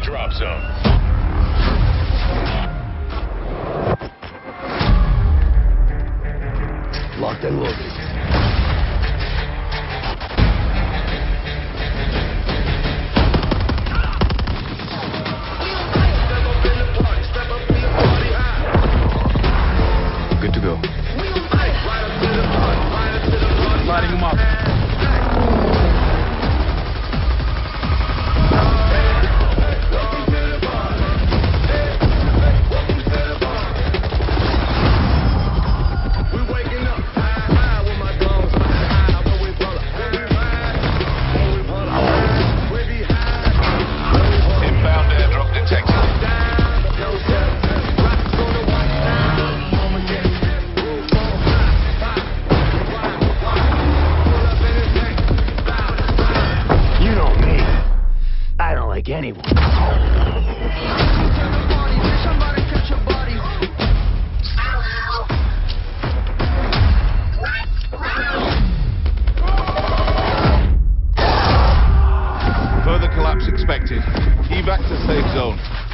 drop zone. Locked and loaded. Good to go. Lighting him up. Inbound airdrop detected. You know me. I don't like anyone. Further collapse expected. Evac to safe zone.